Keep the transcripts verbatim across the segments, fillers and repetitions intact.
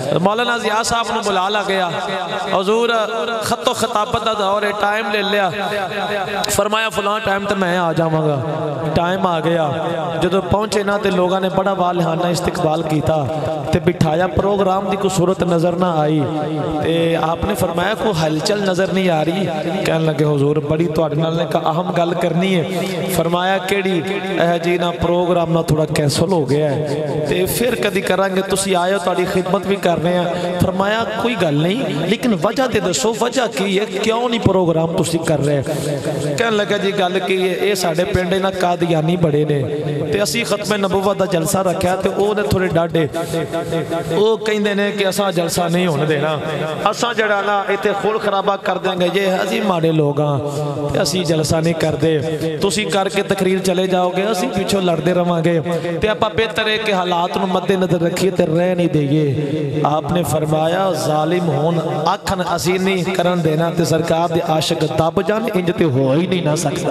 مولانا ضیاء صاحب نے بلا لا گیا، حضور خط و خطابت دا دور ہے، ٹائم لے لیا، فرمایا فلاں ٹائم تے میں آ جاواں گا۔ ٹائم آ گیا، جدو پہنچے نا تے لوگاں نے بڑا والہانہ استقبال کیتا تے بٹھایا، پروگرام دی کوئی صورت نظر نہ آئی تے آپ نے فرمایا کوئی ہلچل نظر نہیں آ رہی؟ کہنے لگے حضور بڑی تواڈے نال نے کہا اہم گل کرنی ہے۔ فرمایا کیڑی؟ اے جی نا پروگرام نا تھوڑا کینسل ہو گیا ہے تے پھر کدی کریں گے، تسی آئے ہو تہاڈی خدمت بھی کر رہے ہیں۔ فرمایا کوئی گل نہیں، لیکن وجہ تے دسو وجہ کی ہے، کیوں نہیں پروگرام تسی کر رہے؟ کہنے لگا جی گل کی ہے، اے ساڈے پنڈ نا قادیانی بڑے نے تے اسی ختم نبوت دا جلسہ رکھیا تے او نے تھوڑے ڈاڈے او کہندے نے کہ اساں جلسہ نہیں ہونے دینا، اساں جڑا نا ایتھے خون خرابہ کر دیں گے، یہ اسی ماڑے لوگ ہاں تے اسی جلسہ نہیں کر دے، تسی کر کے تقریر چلے جاؤ گے، اسی پیچھے لڑدے رہاں گے تے اپا بہتر ہے کہ حالات نو مد نظر رکھیے تے رہ نہیں دئیے۔ آپ نے فرمایا ظالم ہون آکھن اسی نہیں کرن دینا تے سرکار دے عاشق دب جان انج تے ہو ہی نہیں نہ سکتا۔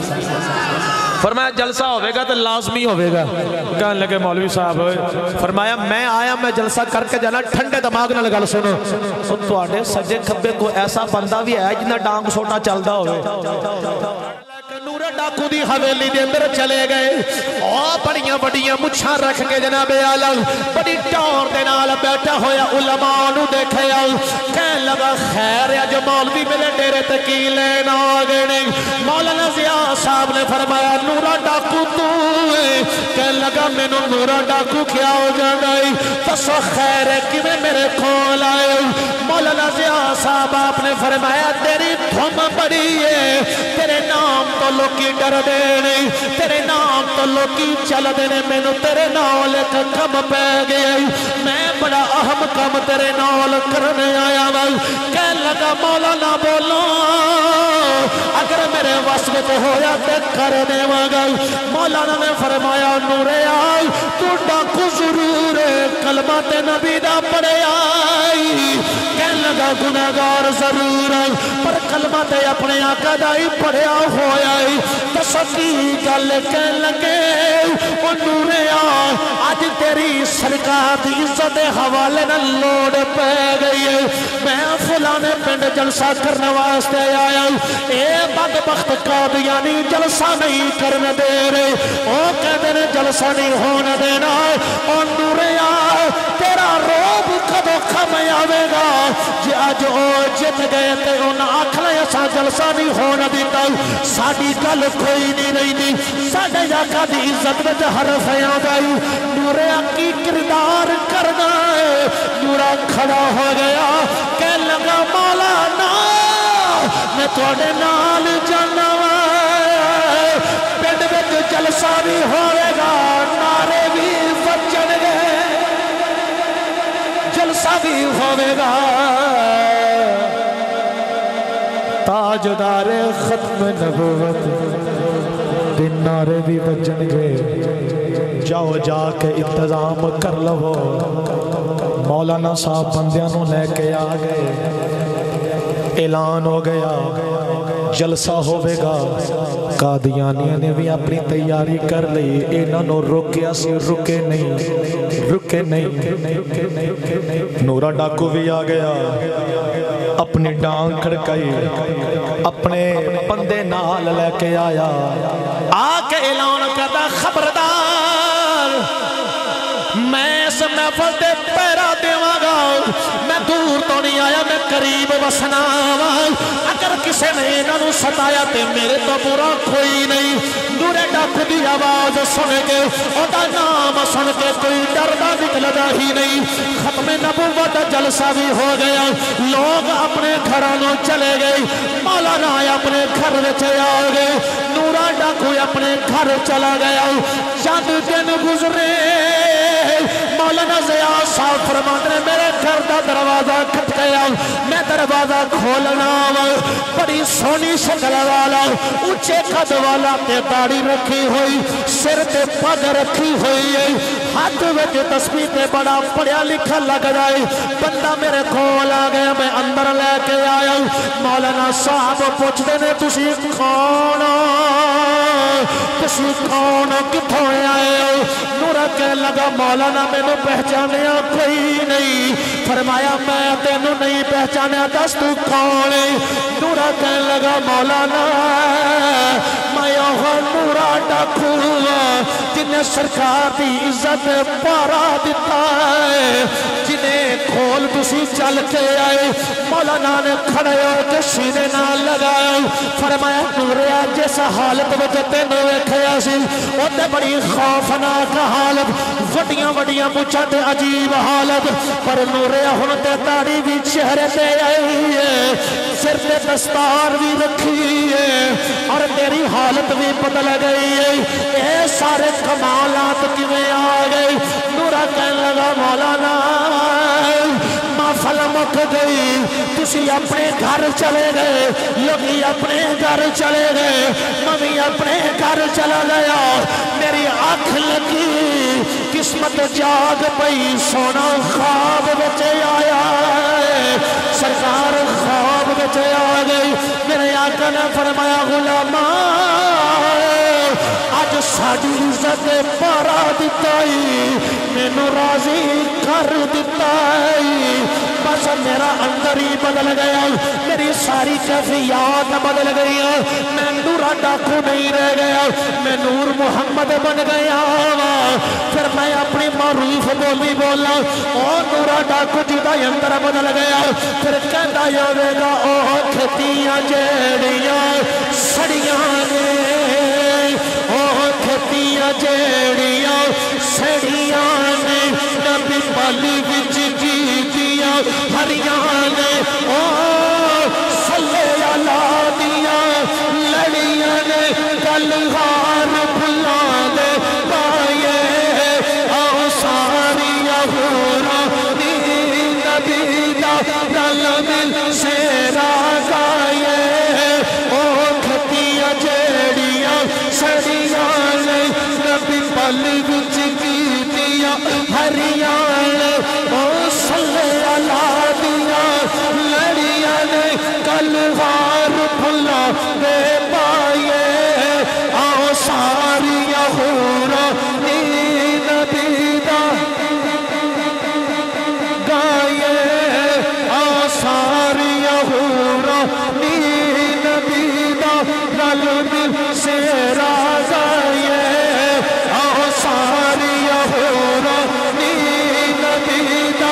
فرمایا جلسہ ہوئے گا تو لازمی ہوئے گا۔ کہنے لگے مولوی صاحب، فرمایا میں آیا میں جلسہ کر کے جانا، ٹھنڈے دماغ نہ لگا سنو، تو تواڈے سجے کھبے کو ایسا بندہ بھی ہے جنہ ڈانگ سوٹا چلدا ہوئے۔ نور ڈاکو دی حویلی دے اندر چلے گئے، اور بڑیاں بڑیاں مچھاں رکھ کے جناب عالم بڑی ٹور دے نال بیٹھا ہویا علماء نو دیکھے آؤ، کہنے لگا خیر یا جو مولوی ملے ڈیرے تکیلے نہ آگے۔ مولانا ضیاء صاحب نے فرمایا نورا ڈاکو تو ہے؟ کہنے لگا میں نو نورا ڈاکو کیا ہو جانائی؟ تسو خیر ہے کہ میں میرے کھول آئے۔ مولانا ضیاء صاحب آپ نے فرمایا تیری دھم بڑی ہے، تیرے نام تو لوکی ڈر دے نہیں، تیرے نام تو لوکی چل دے نہیں، میں نو تیرے نال ایک کم پہ گئے، میں بڑا اہم کم تیرے نال کرنے آیا ہوں۔ کہنے لگا مولانا بولو اگر میرے وصف ہویا تے کرنے واگا۔ مولانا نے فرمایا نورے آئی تو ڈاکو ضرور کلمات نبی دا پڑے آئی، کہنے لگا گناہگار ضرور پر کلمات اپنے آقا دا ہی پڑھیا ہویا ہی۔ تسکی گل کہنے لگے او نورے آئی آج تیری سرکار دی عزت حوالے نہ لوڑ پہ گئی ہے، میں فلانے پنڈ جلسہ کرنے واسطے آیا ہوں، اے بدبخت قادیانی جلسہ نہیں کرنے دے رہے، او کہتے ہیں جلسہ نہیں ہونے دینا۔ او نورے آئے تیرا روب کدو کھم آوے گا، جی آج او جت گئے تے ان آکھلے ایسا جلسہ نہیں ہونے دیتا، ساڑی گل کوئی نہیں رہی دی، ساڑے آقا دی عزت وچ حرف آگئی۔ نورے کی کردار کرنا ہے، نورا کھڑا ہو گیا، کہہ لگا مولانا میں توڑے نال جانا ہے، پنڈ وچ جلسہ بھی ہوئے گا، نعرے بھی بچن گے، جلسہ بھی ہوئے گا، تاجدار ختم نبوت دن نعرے بھی بچن گے، جاؤ جا کے انتظام کر لو۔ مولانا صاحب بندیاں لے کے آ گئے، اعلان ہو گیا جلسہ ہوئے گا، قادیانیوں نے بھی اپنی تیاری کر لی، انہوں نے رکیا سی رکے نہیں رکے نہیں۔ نورا ڈاکو بھی آ گیا، اپنی ڈانگ کھڑکائی، اپنے بندے نال لے کے آیا، آ کے اعلان کرتا خبردار میں اس محفل دے پیرا دیواں گا، میں دور تو نہیں آیا، میں قریب وسنا آواں، اگر کسے نے انہوں ستایا تے میرے تو برا کوئی نہیں۔ نورے ڈاکو دی آواز سن کے اوہ نام سن کے کوئی ڈردہ نکلدا ہی نہیں۔ ختم نبوت جلسہ بھی ہو گیا، لوگ اپنے گھرانوں چلے گئے، مولانا اپنے گھر وچے آ گئے، نورا ڈاکو اپنے گھر چلا گیا۔ چند دن گزرے، مولانا ضیاء صاحب فرماتے ہیں میرے گھر دا دروازہ کھٹ گیا، میں دروازہ کھولنا بڑی سونی شکل والا، اونچے قد والا تے داڑھی رکھی ہوئی، سر تے پگ رکھی ہوئی ہے، ہاتھ وچ تسبیح تے بڑا پڑھیا لکھا لگ جائے، بندہ میرے کھول آ گیا، میں اندر لے کے آیا۔ مولانا صاحب پوچھتے نے تسی کون تسی کون کتھوں آئے ہو؟ نورا کہنے لگا مولانا میں نے پہچانیا کوئی نہیں۔ فرمایا میں تینوں نہیں پہچانا دس تو کون ہے نورا کہنے لگا مولانا میں یہاں نورا ڈاکو جنہیں سرکار دی عزت پارا دیتا ہے جنہیں کھول تسی چل کے آئے مولانا نے کھڑے ہو کے سینے نہ لگائے فرمایا نوریا جس حالت میں تینوں ویکھیا سی اوتے بڑی خوفناک حالت وڈیاں وڈیاں مچھاں تے عجیب حالت پر نوریا ہن تے داڑھی بھی چہرے تے آئی ہے سر تے دستار بھی رکھی ہے اور تیری حالت بھی بدل گئی ہے اے سارے کمالات کیویں آ گئے نورا کہنے لگا مولانا محفل مک گئی تسی اپنے گھر چلے گئے لوگی اپنے گھر چلے گئے ممی اپنے گھر چلا گیا میری آنکھ لگی قسمت جاگ پئی سونا خواب بچے آیا ہے سرکار خواب بچے آ گئی میرے آقا نے فرمایا غلاما آج ساڑی عزت پارا دیتائی مینو راضی کر دیتائی بس میرا اندر ہی بدل گیا میری ساری کیفیات بدل گئی میں نورا ڈاکو نہیں رہ گیا میں نور محمد بن گیا پھر میں اپنی معروف بولی بولا او نورا ڈاکو جدا اندر بدل گیا پھر کہتا ہوئے گا او کھتیاں جیڑیاں سڑیاں نے او کھتیاں جیڑیاں سڑیاں نے نبی پالی وچ جیتیاں ہریاں نے او صلی اللہ دیاں لڑیاں نے کل غار بھلا دے پائے او ساریاں ہورا نبی دا رل مل سے راگائے او کھتیاں جیڑیاں سڑیاں نے نبی پالی وچ جیتیاں ہریاں نے او صلی اللہ دیاں لڑیاں نے کل غار بھلا دے پائے آؤ ساریاں ہورا نبی دا گائے آؤ ساریاں ہورا نبی دا رل مل سے راگائے آؤ ساریاں ہورا نبی دا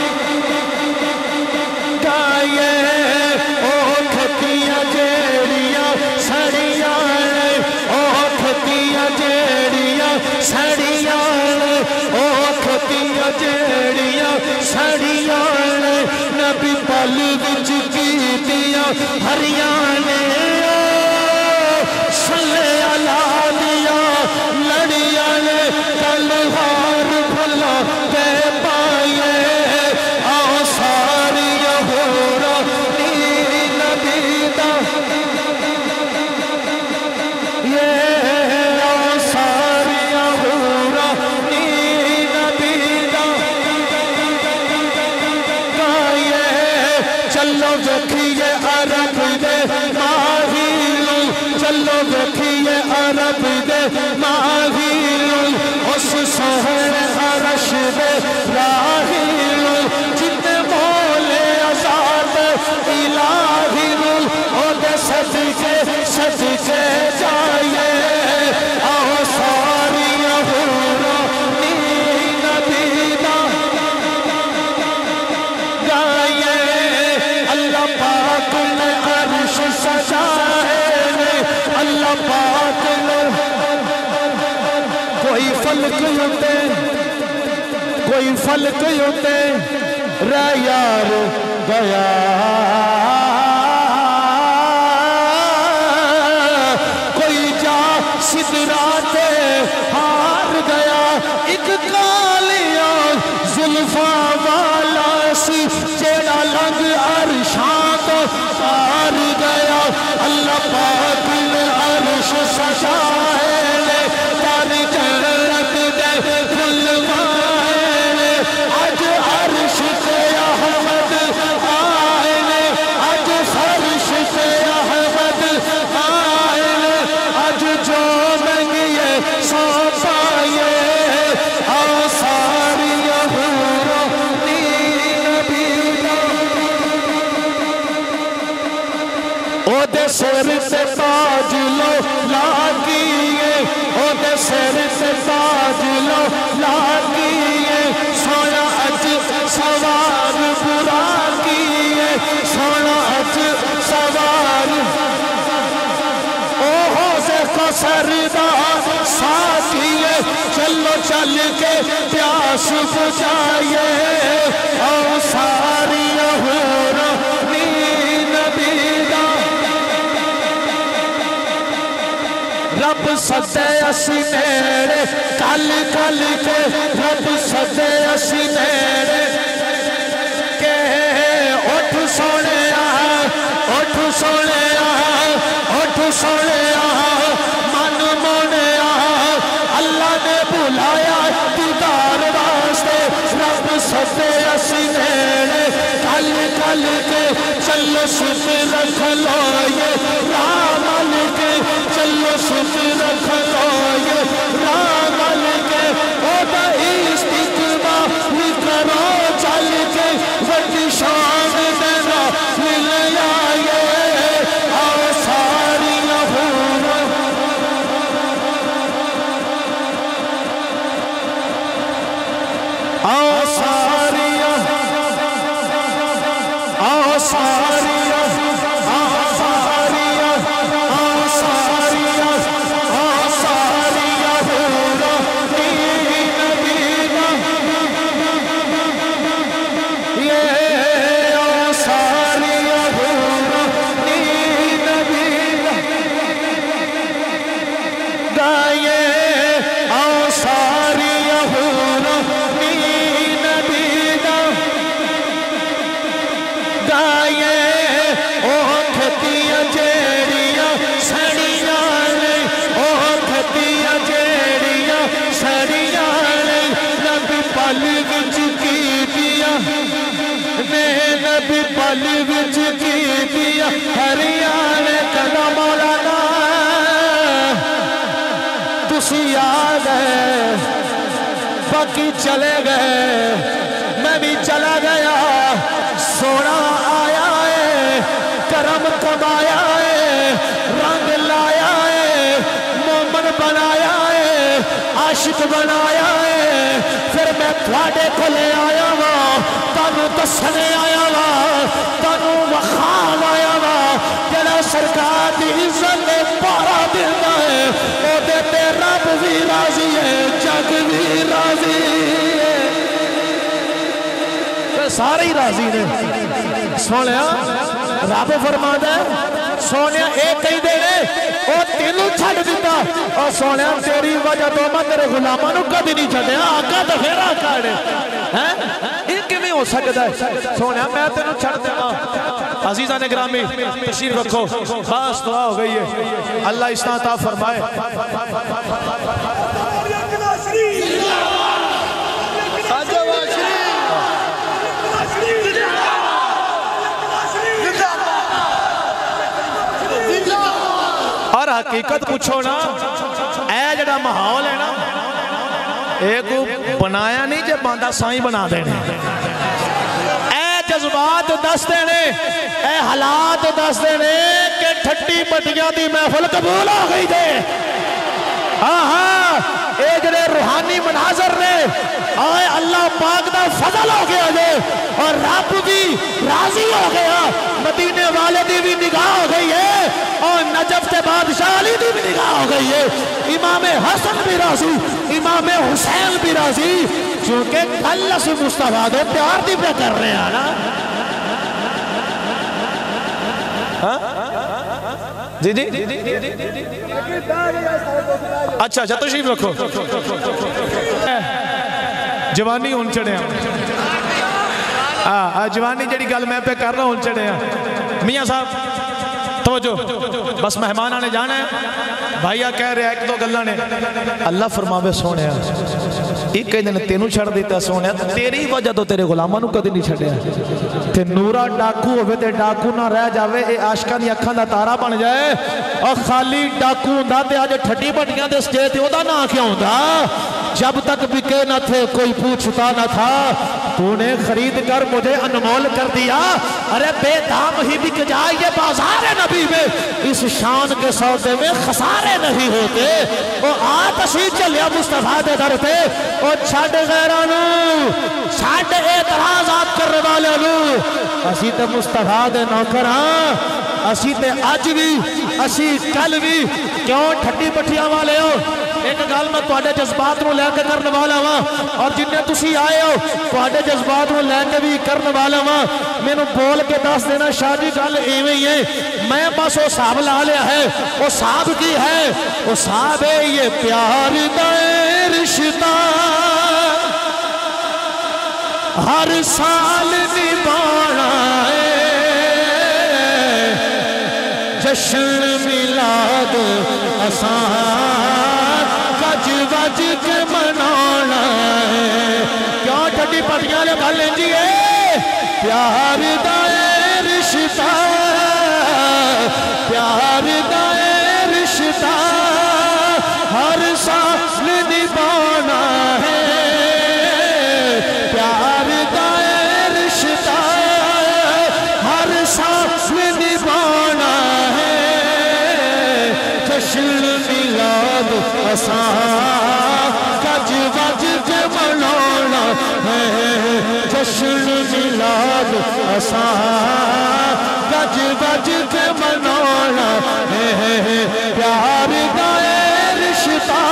گائے او کھتیاں جیڑیاں سڑیاں او کھتیاں جیڑیاں سڑیاں او کھتیاں جیڑیاں سڑیاں نبی پالی وچ کیتیاں ہریاں نے صلی اللہ دیاں لڑیاں نے کل غار بھلا دے پائے آؤ ساریاں ہورا نبی دا یہ آؤ ساریاں ہورا نبی دا گائے چلو دیکھیے عرب دے ماہی چلو دیکھیے عرب دے ماہی اس سہر عرش دے راہی جتنے بولے عذاب الہی او دے صدقے صدقے جائے آؤ ساریاں ہورا نبی دا گائے اللہ پاک نے عرش سجائے اللہ پاک نے کوئی فلک ہوتے کوئی فلک ہوتے رہ یار گیا کوئی جا سدرات ہار گیا ایک کالیاں زلفاں والا سی جیڑا لنگ عرشاں تو پار گیا اللہ پاک نے عرش سجائے در جنت دے کھلوائے آج عرش سے احمد آئے سر سے تاج لو لاگیے او دے سر سے تاج لو لاگیے سونا اج سوار برا کیے سونا اج سوار اوہو سے سردار ساتھیے چلو چل کے پیاس بجھائیے او ساری حورانی نبی دا رب سدے اسی نیڑے کل کل کے رب سدے اسی نیڑے کہ اٹھ سونے آ اٹھ سونے آ اٹھ سونے آ من مونے آ اللہ نے بلایا دیدار واسطے رب سدے اسی نیڑے کل کل کے چلو سن رکھ لو یہ رامل کے چلو سن رکھ لو یہ رامل کے او دا استقبال کرو چل کے وڈی شان دینا مل آئے آؤ ساری حوروں آؤ ساری آؤ ساری پل وچ کی دیا ہریانے کدا مولانا تسی آ گئے باقی چلے گئے میں بھی چلا گیا سونا آیا ہے کرم کمایا ہے رنگ لایا ہے مومن بنایا ہے عاشق بنایا ہے پھر میں تھوڑے کو لے آیا ہوں تانوں دسنے آیا ہوں تانوں وخان آیا ہوں جڑا سرکار دی عزت نے پارا دینا ہے او دے تے رب بھی راضی ہے جگ بھی راضی ہے سارے ہی راضی نے سونیا رب فرماتا ہے سونیا ایک کئی دے او تینوں چھڑ دیتا اور سونیا تیری وجہ تو میں تیرے غلامہ نو کدی نہیں چھڑے آقا تو پھر آقا ہے یہ کیوں ہو سکتا ہے سونیا میں تینوں چھڑ دیتا عزیزان گرامی تشریف رکھو خاص دعا ہو گئی ہے اللہ اس عطا فرمائے اور حقیقت پوچھو نا اے جڑا ماحول ہے نا ایک بنایا نہیں جب باندھا سائیں بنا دینے اے جذبات دس دینے اے حالات دس دینے کہ ٹھٹی پٹیاں دی محفل قبول ہو گئی دے ہاں ہاں اے جڑے روحانی مناظر نے آئے اللہ پاک دا فضل ہو گیا دے اور رب بھی راضی ہو گیا مدینے والے دی بھی نگاہ ہو گئی ہے اور نجف تے بادشاہ علی دی بھی نگاہ ہو گئی ہے امام حسن بھی راضی امام حسین بھی راضی چونکہ اللہ سے مصطفیٰ دے پیار دی پہ کر رہے ہیں نا جی جی اچھا اچھا تشریف رکھو جوانی ہون چڑھے ہیں جوانی جڑی گل میں پہ کر رہا ہون چڑھے ہیں میاں صاحب توجہ بس مہمان آنے جانا ہے بھائیہ کہہ رہے ہیں ایک دو گلہ نے اللہ فرماوے سونے ایک کئی دن تینوں چھڑ دیتا سونے تیری وجہ تو تیرے غلامانوں کدی نہیں چھڑے تے نورا ڈاکو ہوئے تے ڈاکو نہ رہ جاوے اے عاشقان دی اکھاں دا تارا بن جائے اور خالی ڈاکو ہوندا تے آج ٹھٹی بٹیاں دے سٹے تے او دا نا کیا ہوندا جب تک بکے نہ تھے کوئی پوچھتا نہ تھا تو نے خرید کر مجھے انمول کر دیا، ارے بے دام ہی بک جائے یہ بازار نبی میں، اس شان کے سودے میں خسارے نہیں ہوتے۔ وہ آت اسی چلیا مصطفیٰ دے در تے، وہ چھڑ غیرانو چھڑ اعتراضات کرنے والے لو، اسی تے مصطفیٰ دے نوکراں، اسی تے آج بھی اسی کل بھی، کیوں ٹھٹی پٹھیاں والے ہو؟ ایک گل میں تواڈے جذبات نو لے کے کرنے والا ہاں، اور جنہیں تسی آئے ہو تواڈے جذبات نو لے کے بھی کرنے والا ہاں۔ میں نو بول کے دس دینا شاہ جی گل ایویں ہی ہے، میں بس وہ صاحب لا لیا ہے، وہ صاحب کی ہے، وہ صاحب ہے یہ پیار دا رشتہ ہر سال نبھانا ہے، جشن میلاد آسان گج وج کے منانا ہے۔ کیوں ٹھڈی پٹیاں لے گل انجی ہے؟ پیار دا رشتہ پیار دا رشتہ ہر سال نبھانا ہے، پیار دا رشتہ ہر سال نبھانا ہے، جشن میلاد آسان گج وج کے منانا ہے، جشن میلاد آسان گج وج کے منانا ہے، پیار دا رشتہ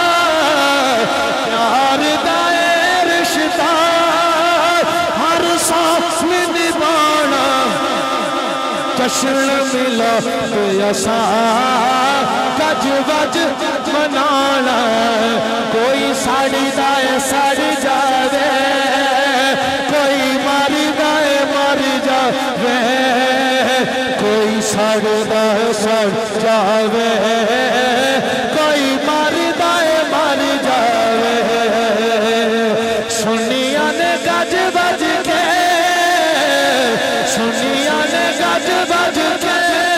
پیار دا رشتہ ہر سال نبھانا، جشن میلاد آسان گج وج منانا، کوئی ساڑی دائے ساڑی جاوے، کوئی ماری دائے ماری جاوے، کوئی ساڑی دائے ساڑی جاوے، کوئی ماری دائے ماری جاوے، سنیا نے گج بج کے سنیا نے گج بج کے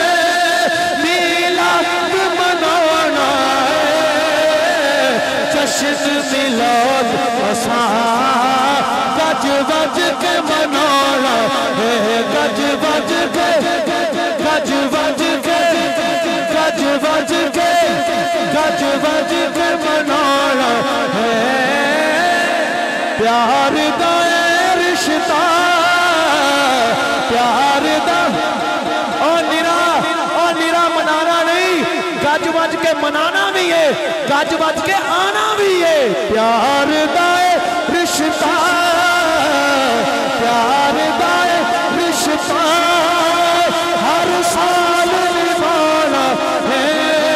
میلاد منانا ہے، جشن میلاد آسان گج بج کے منانا ہے، گج بج کے گج بج کے گج بج کے گج بج کے منانا ہے، پیار دا رشتہ پیار دا او نرا او نرا منانا نہیں، گج بج کے منانا بھی ہے، گج بج کے آنا بھی ہے، پیار دا رشتہ پیار دا رشتہ ہر سال نبھانا ہے،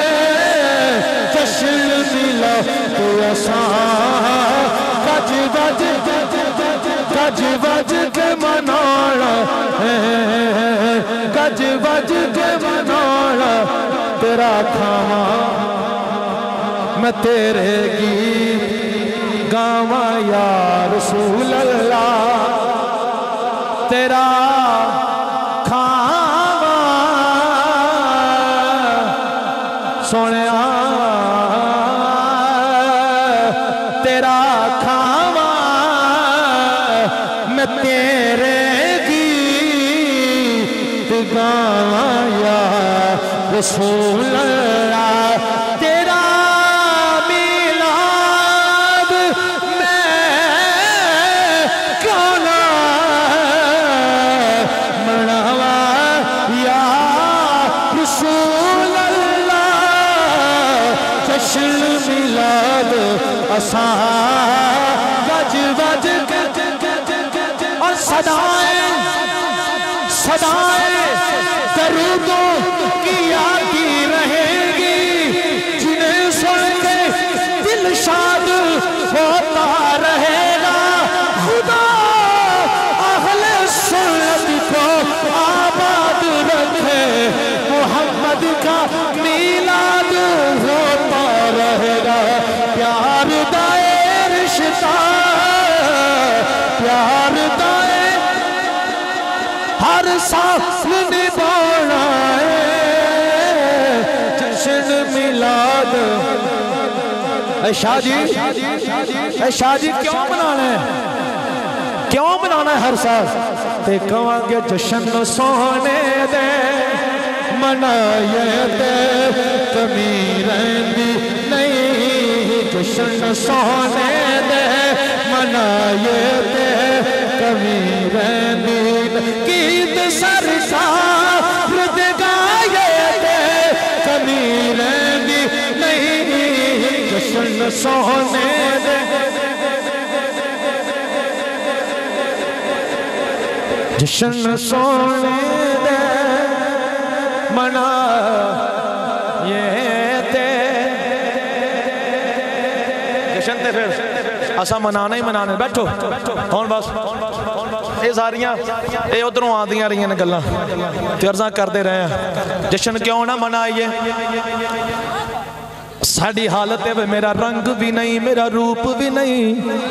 جشن میلاد آسان گج بج گج بج کے منانا ہے، گج بج کے منانا، تیرا کھاواں میں تیرے گیت گاواں یا رسول اللہ، تیرا کھاواں سونیا تیرا کھاواں میں تیرے گیت گاواں یا رسول اللہ، تیرا میلاد میں کیوں نہ مناواں یا رسول اللہ، جشن میلاد آسان گج بج کے اور صدائیں صدائیں درودوں کی آتی رہیں گی، جنہیں سن کے دل شاد ہوتا رہے گا، خدا اہل سنت کو آباد رکھے، محمد کا میلاد ہوتا رہے گا، پیار دا رشتہ پیار دا ہر سال نبھانا ہے، جشن میلاد اے شاہ جی اے شاہ جی کیوں منانا ہے؟ क्यों मनाना है हर साल ते कहांगे जश्न सोने दे मनाए ते कमी रहिंदी नहीं जश्न सोने दे मनाए ते कमी रहिंदी गीत सरकार दे गाए ते कमी रहिंदी नहीं जश्न सोने दे जश्न सोने दे मना ये ते जश्न ते फिर असा मनाना ही मनाना बैठो हुण बस ये सारियां ये उधरों आदियां रहियां ने गल्लां ते अर्ज़ां करदे रहे हैं जश्न क्यों ना मनाइए साड़ी हालत है मेरा रंग भी नहीं मेरा रूप भी नहीं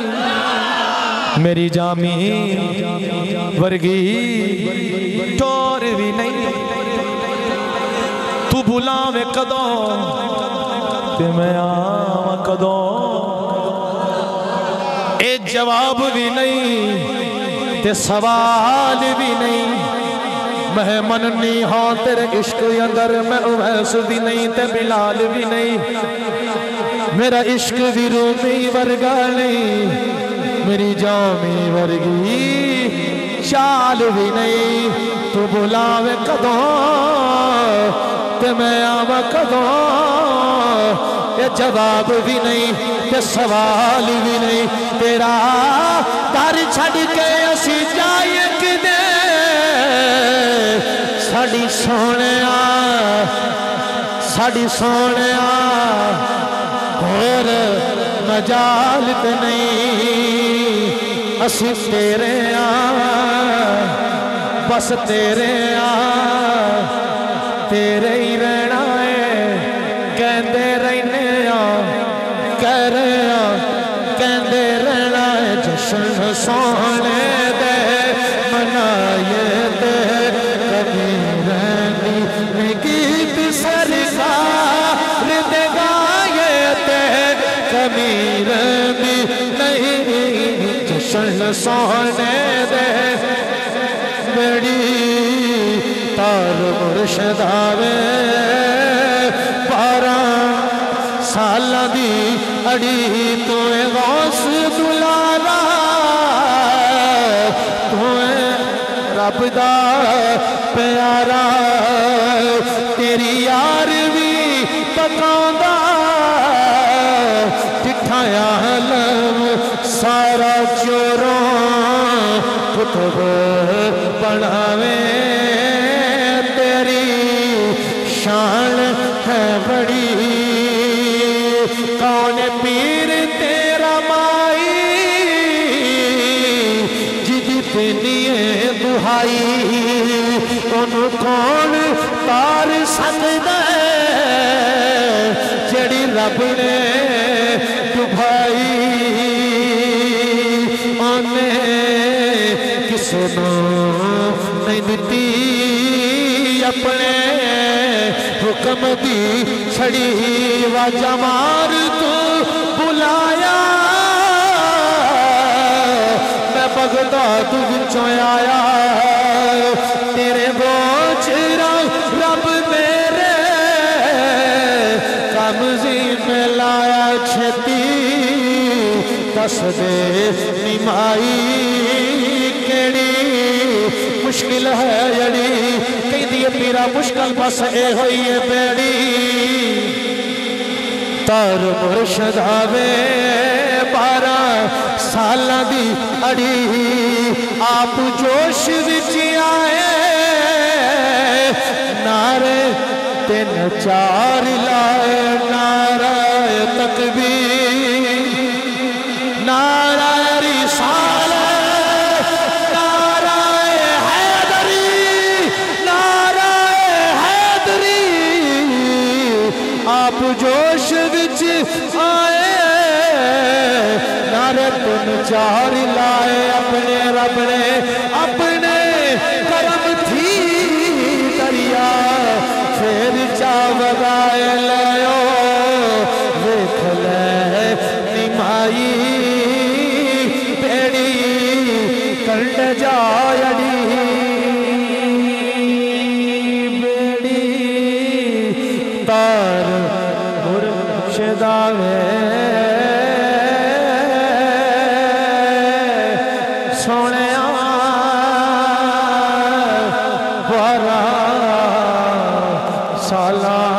मेरी जामी वर्गी टोर भी नहीं तू बुलावे कदों ते मैं आवा कदों ए जवाब भी नहीं ते सवाल भी नहीं मैं मननी हाँ तेरे इश्क अंदर मैं उवैस भी नहीं ते बिलाल भी नहीं मेरा इश्क भी रूमी वर्गा नहीं मेरी जामी वर्गी चाल भी नहीं तू बुलावे कदों ते मैं आवा कदों ये जवाब भी नहीं ते सवाल भी नहीं तेरा दर छड़ के असी जाए किदे साड़ी सोने साड़ी सोने और मजालत नहीं असी तेरे आ बस तेरे आ तेरे ही रहना है कहते रहने आ कह रहे आ कहते रहना है जश्न सोने दे मनाए दे कभी रहनी में गीत सरकार दे गाए दे कभी रहनी नहीं जश्न सोने दे बड़ी तार मुर्शदावे बारह साल दी अड़ी तो गौस दुलारा तो रब दा प्यारा तेरी यार भी पकांदा जिठाया लव सारा चोरों कुतुब बनावे तेरी शान है बड़ी कौन पीर तेरा माई जिदी पिनिए दुहाई उन्होंने कौन तार सकदा जड़ी रब ने दुभाई नहीं दिती अपने हुक्म दी छड़ी वाजा मार तू बुलाया मैं बगदाद विचों आया तेरे बोझ रब मेरे कमजी में लाया छेती दस दे निमाई मुश्किल है जड़ी कहती है पीरा मुश्किल बस ए होई है बेड़ी तर मुर्शद आवे बारह साल दी अड़ी आप जोश विच आए नारे तीन चार लाए नारा तकबीर नारा रिसाल आप जोश विच आए नारे तुम चार लाए अपने रब ने अपने करम थी दरिया फिर चा वगाए लियो देख ले निमाई बेड़ी دیدار مرشدہ وے سونے وارا سالہ